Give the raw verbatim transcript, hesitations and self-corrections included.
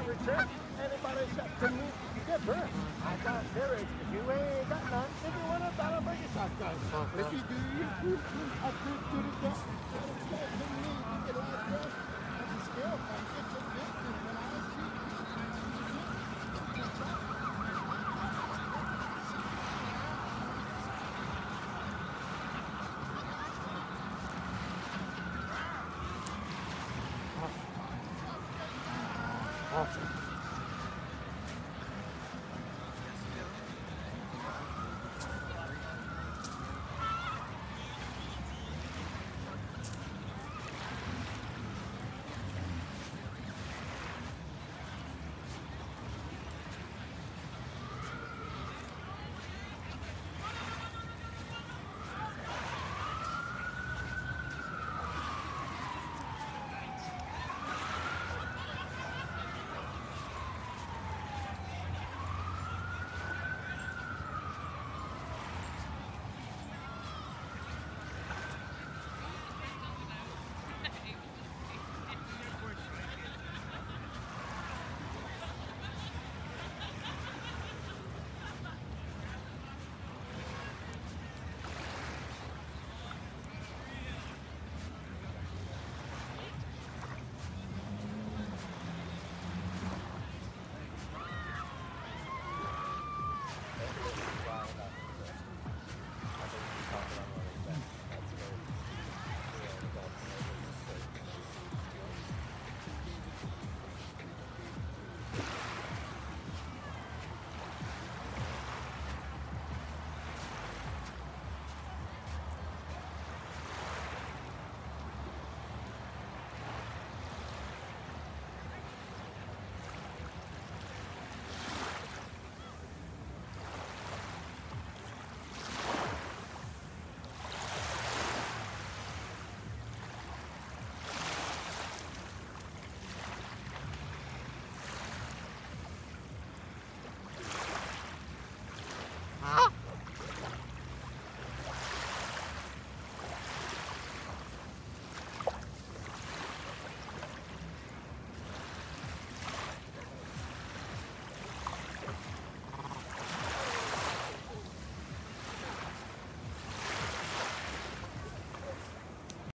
return. Anybody except to me, give her. I got courage. If you ain't got none, if you want a dollar for your shotgun. But if you do, you do, I do, do the best. To me, you get a lot of breath. But you still can get your business when I see you. Awesome.